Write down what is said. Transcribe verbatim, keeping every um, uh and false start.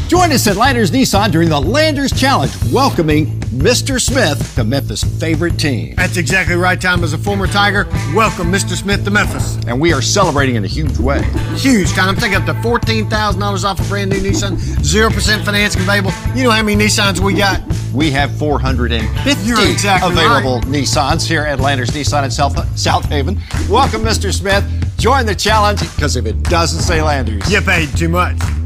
Join us at Landers Nissan during the Landers Challenge, welcoming Mister Smith to Memphis' favorite team. That's exactly right, Tom. As a former Tiger, welcome Mister Smith to Memphis. And we are celebrating in a huge way. Huge, Tom. I'm taking up to fourteen thousand dollars off a brand new Nissan, zero percent financing available. You know how many Nissans we got? We have four hundred fifty You're exactly available right. Nissans here at Landers Nissan in South, South Haven. Welcome, Mister Smith. Join the challenge, because if it doesn't say Landers, You paid too much.